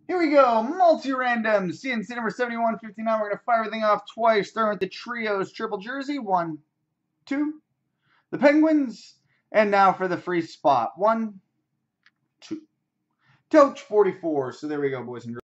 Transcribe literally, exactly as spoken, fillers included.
Here we go, multi-random, C and C number seventy-one fifty-nine. We're going to fire everything off twice, starting with the Trios triple jersey. One, two. The Penguins. And now for the free spot. One, two. Coach forty-four. So there we go, boys and girls.